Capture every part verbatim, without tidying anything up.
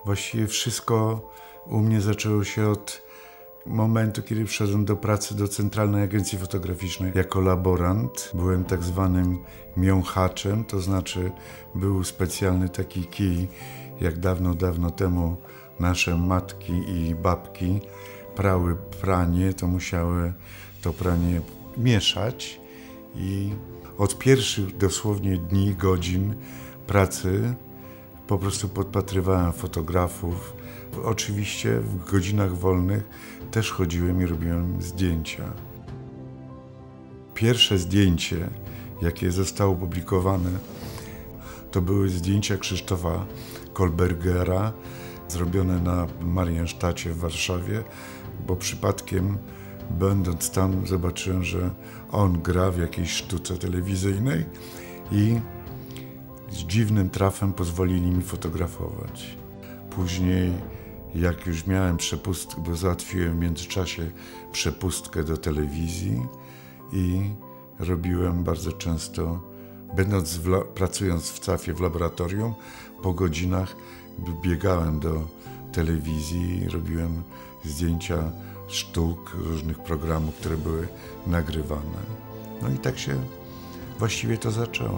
Właściwie wszystko u mnie zaczęło się od momentu, kiedy przyszedłem do pracy do Centralnej Agencji Fotograficznej jako laborant. Byłem tak zwanym miąchaczem, to znaczy był specjalny taki kij, jak dawno, dawno temu nasze matki i babki prały pranie, to musiały to pranie mieszać i od pierwszych dosłownie dni, godzin pracy po prostu podpatrywałem fotografów. Oczywiście w godzinach wolnych też chodziłem i robiłem zdjęcia. Pierwsze zdjęcie, jakie zostało opublikowane, to były zdjęcia Krzysztofa Kolbergera, zrobione na Mariensztacie w Warszawie, bo przypadkiem, będąc tam, zobaczyłem, że on gra w jakiejś sztuce telewizyjnej i z dziwnym trafem pozwolili mi fotografować. Później, jak już miałem przepustkę, bo załatwiłem w międzyczasie przepustkę do telewizji i robiłem bardzo często, będąc w la, pracując w cafie w laboratorium, po godzinach biegałem do telewizji i robiłem zdjęcia sztuk, różnych programów, które były nagrywane. No i tak się właściwie to zaczęło.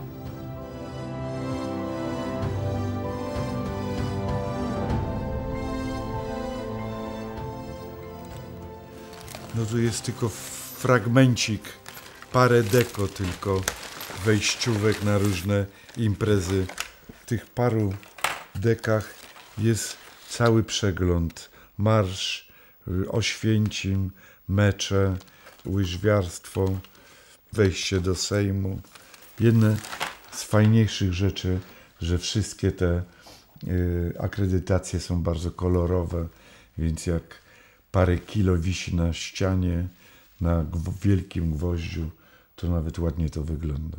No tu jest tylko fragmencik, parę deko tylko wejściówek na różne imprezy. W tych paru dekach jest cały przegląd. Marsz, Oświęcim, mecze, łyżwiarstwo, wejście do Sejmu. Jedna z fajniejszych rzeczy, że wszystkie te y, akredytacje są bardzo kolorowe, więc jak parę kilo wisi na ścianie, na gw- wielkim gwoździu, to nawet ładnie to wygląda.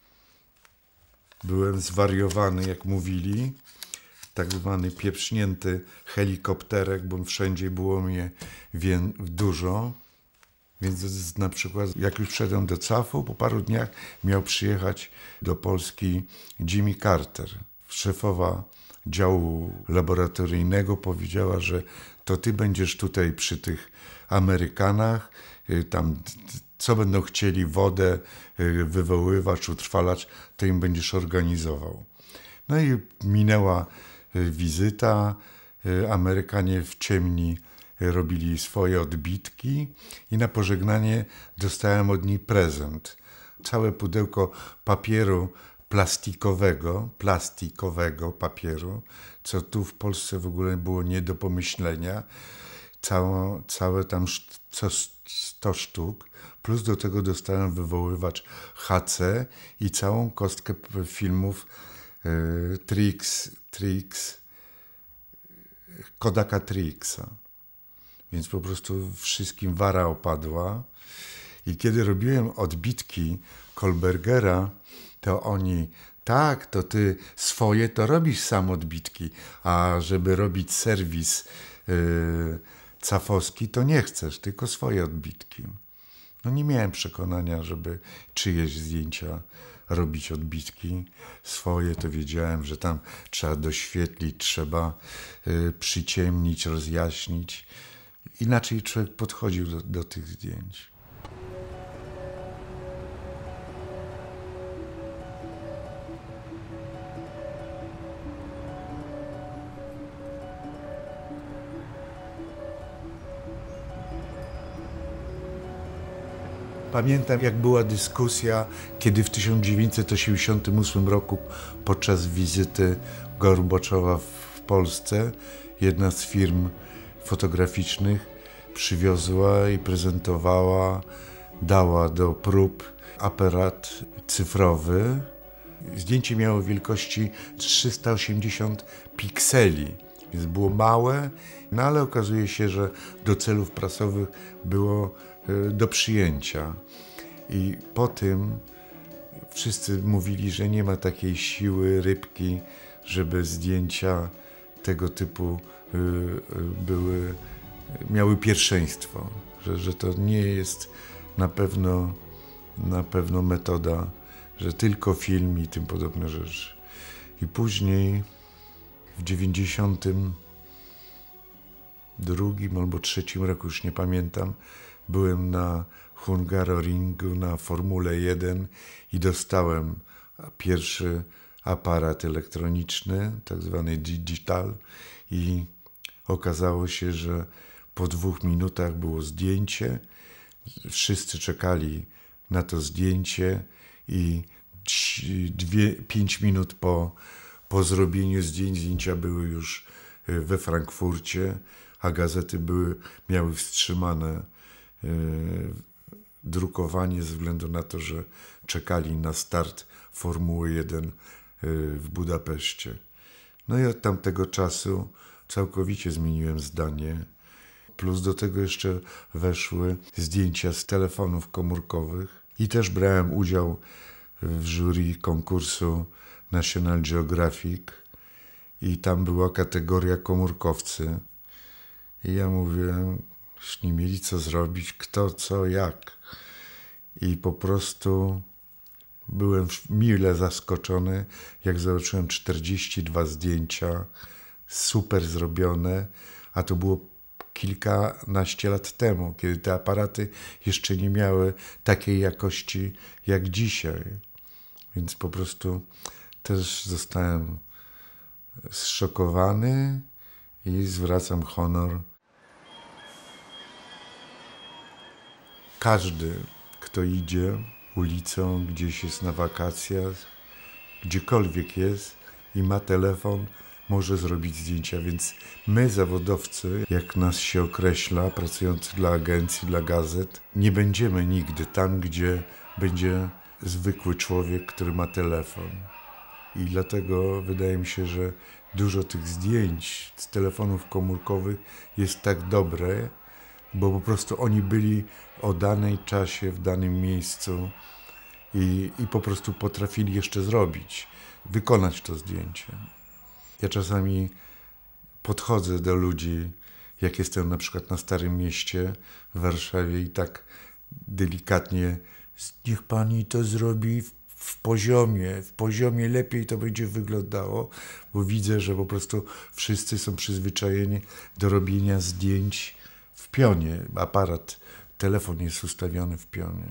Byłem zwariowany, jak mówili, tak zwany pieprznięty helikopterek, bo wszędzie było mnie wię- dużo. Więc na przykład, jak już wszedłem do cafu, po paru dniach miał przyjechać do Polski Jimmy Carter. Szefowa działu laboratoryjnego powiedziała, że to ty będziesz tutaj przy tych Amerykanach, tam co będą chcieli, wodę, wywoływacz, utrwalacz, to im będziesz organizował. No i minęła wizyta, Amerykanie w ciemni robili swoje odbitki i na pożegnanie dostałem od niej prezent. Całe pudełko papieru plastikowego, plastikowego papieru, co tu w Polsce w ogóle było nie do pomyślenia. Całe, całe tam co sto sztuk, plus do tego dostałem wywoływacz H C i całą kostkę filmów y, Trix, Trix, Kodaka Trixa. Więc po prostu wszystkim wara opadła. I kiedy robiłem odbitki Kolbergera, to oni, tak, to ty swoje to robisz sam odbitki, a żeby robić serwis yy, cafowski, to nie chcesz, tylko swoje odbitki. No nie miałem przekonania, żeby czyjeś zdjęcia robić odbitki. Swoje to wiedziałem, że tam trzeba doświetlić, trzeba yy, przyciemnić, rozjaśnić. Inaczej człowiek podchodził do, do tych zdjęć. Pamiętam, jak była dyskusja, kiedy w tysiąc dziewięćset osiemdziesiątym ósmym roku podczas wizyty Gorbaczowa w Polsce jedna z firm fotograficznych przywiozła i prezentowała, dała do prób aparat cyfrowy. Zdjęcie miało wielkości trzysta osiemdziesiąt pikseli, więc było małe, no ale okazuje się, że do celów prasowych było do przyjęcia. I po tym wszyscy mówili, że nie ma takiej siły rybki, żeby zdjęcia tego typu były, miały pierwszeństwo, że, że to nie jest na pewno, na pewno metoda, że tylko film i tym podobne rzeczy. I później w dziewięćdziesiątym drugim albo trzecim roku, już nie pamiętam, byłem na Hungaroringu, na Formule jeden i dostałem pierwszy aparat elektroniczny, tak zwany digital, i okazało się, że po dwóch minutach było zdjęcie. Wszyscy czekali na to zdjęcie i dwie, pięć minut po, po zrobieniu zdjęć, zdjęcia były już we Frankfurcie, a gazety były, miały wstrzymane yy, drukowanie ze względu na to, że czekali na start Formuły jeden yy, w Budapeszcie. No i od tamtego czasu całkowicie zmieniłem zdanie. Plus do tego jeszcze weszły zdjęcia z telefonów komórkowych i też brałem udział w jury konkursu National Geographic i tam była kategoria komórkowcy. I ja mówiłem, już nie mieli co zrobić, kto, co, jak. I po prostu byłem mile zaskoczony, jak zobaczyłem czterdzieści dwa zdjęcia, super zrobione, a to było kilkanaście lat temu, kiedy te aparaty jeszcze nie miały takiej jakości jak dzisiaj. Więc po prostu też zostałem zszokowany i zwracam honor. Każdy, kto idzie ulicą, gdzieś jest na wakacjach, gdziekolwiek jest i ma telefon, może zrobić zdjęcia, więc my, zawodowcy, jak nas się określa, pracujący dla agencji, dla gazet, nie będziemy nigdy tam, gdzie będzie zwykły człowiek, który ma telefon. I dlatego wydaje mi się, że dużo tych zdjęć z telefonów komórkowych jest tak dobre, bo po prostu oni byli o danej czasie, w danym miejscu i, i po prostu potrafili jeszcze zrobić, wykonać to zdjęcie. Ja czasami podchodzę do ludzi, jak jestem na przykład na Starym Mieście w Warszawie i tak delikatnie, niech pani to zrobi w, w poziomie, w poziomie lepiej to będzie wyglądało, bo widzę, że po prostu wszyscy są przyzwyczajeni do robienia zdjęć w pionie. Aparat, telefon jest ustawiony w pionie.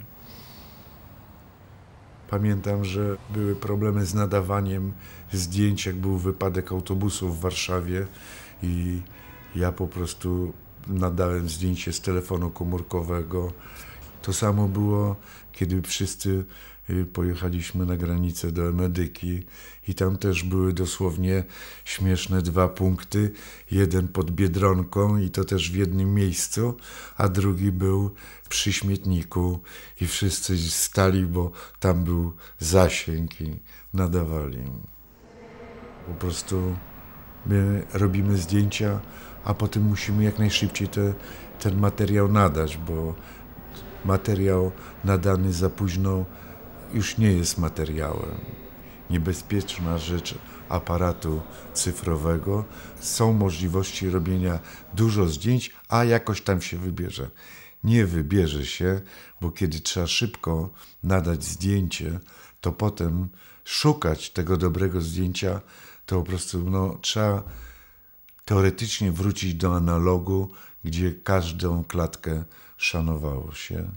Pamiętam, że były problemy z nadawaniem zdjęć, jak był wypadek autobusu w Warszawie i ja po prostu nadałem zdjęcie z telefonu komórkowego. To samo było, kiedy wszyscy pojechaliśmy na granicę do Medyki i tam też były dosłownie śmieszne dwa punkty. Jeden pod Biedronką i to też w jednym miejscu, a drugi był przy śmietniku i wszyscy stali, bo tam był zasięg i nadawali. Po prostu my robimy zdjęcia, a potem musimy jak najszybciej te, ten materiał nadać, bo materiał nadany za późno już nie jest materiałem. Niebezpieczna rzecz aparatu cyfrowego. Są możliwości robienia dużo zdjęć, a jakoś tam się wybierze. Nie wybierze się, bo kiedy trzeba szybko nadać zdjęcie, to potem szukać tego dobrego zdjęcia, to po prostu no, trzeba teoretycznie wrócić do analogu, gdzie każdą klatkę szanowało się.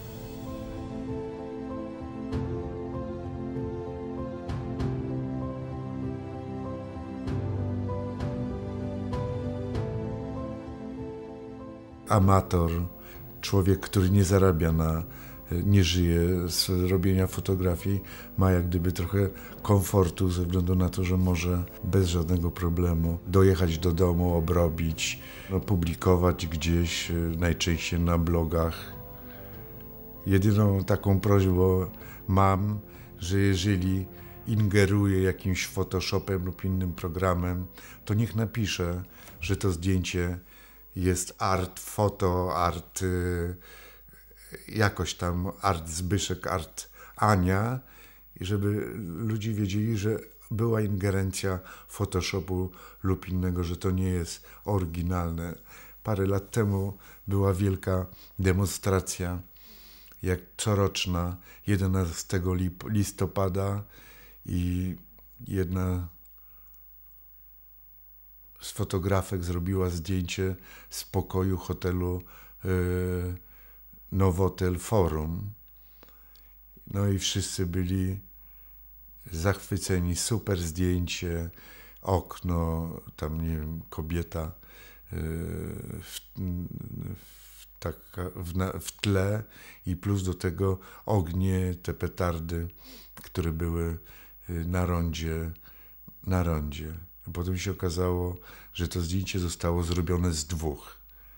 Amator, człowiek, który nie zarabia na, nie żyje z robienia fotografii, ma jak gdyby trochę komfortu ze względu na to, że może bez żadnego problemu dojechać do domu, obrobić, opublikować gdzieś, najczęściej na blogach. Jedyną taką prośbę mam, że jeżeli ingeruje jakimś Photoshopem lub innym programem, to niech napisze, że to zdjęcie jest art foto, art y, jakoś tam, art Zbyszek, art Ania, i żeby ludzie wiedzieli, że była ingerencja Photoshopu lub innego, że to nie jest oryginalne. Parę lat temu była wielka demonstracja, jak coroczna, jedenastego listopada i jedna z fotografek zrobiła zdjęcie z pokoju hotelu yy, Nowotel Forum. No i wszyscy byli zachwyceni, super zdjęcie, okno, tam nie wiem, kobieta yy, w, w, tak, w, na, w tle i plus do tego ognie, te petardy, które były na rondzie, na rondzie. Potem się okazało, że to zdjęcie zostało zrobione z dwóch.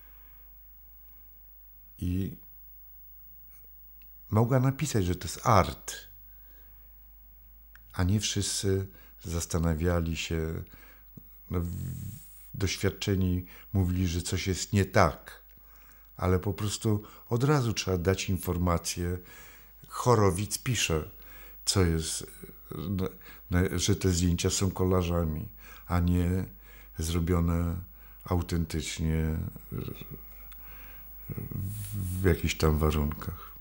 I mogła napisać, że to jest art, a nie wszyscy zastanawiali się, no, doświadczeni mówili, że coś jest nie tak, ale po prostu od razu trzeba dać informację. Chorowic pisze, co jest, że te zdjęcia są kolażami, a nie zrobione autentycznie w jakichś tam warunkach.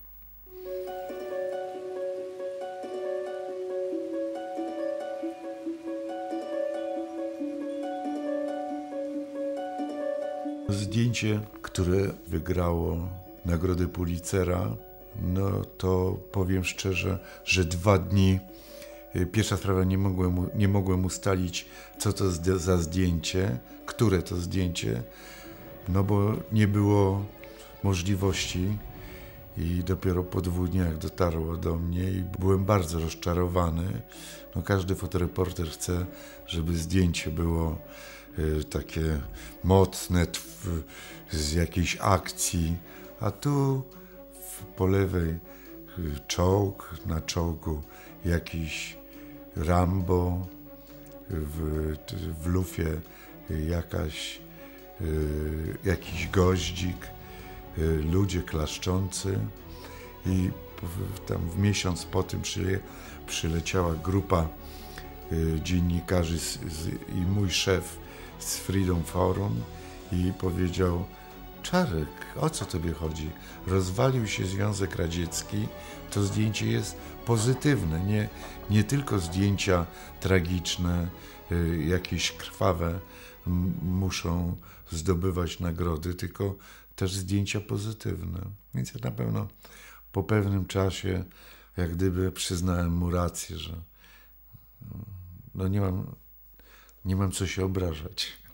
Zdjęcie, które wygrało Nagrodę Pulitzera, no to powiem szczerze, że dwa dni, pierwsza sprawa, nie mogłem, nie mogłem ustalić, co to za zdjęcie, które to zdjęcie, no bo nie było możliwości i dopiero po dwóch dniach dotarło do mnie i byłem bardzo rozczarowany. No każdy fotoreporter chce, żeby zdjęcie było y, takie mocne, tw, z jakiejś akcji, a tu w, po lewej y, czołg, na czołgu jakiś Rambo, w, w lufie jakaś, y, jakiś goździk, y, ludzie klaszczący i w, tam w miesiąc po tym przyle, przyleciała grupa y, dziennikarzy z, z, i mój szef z Freedom Forum i powiedział: Czarek, o co tobie chodzi? Rozwalił się Związek Radziecki, to zdjęcie jest pozytywne, nie, nie tylko zdjęcia tragiczne, y, jakieś krwawe m, muszą zdobywać nagrody, tylko też zdjęcia pozytywne. Więc ja na pewno po pewnym czasie jak gdyby przyznałem mu rację, że no nie mam, nie mam co się obrażać.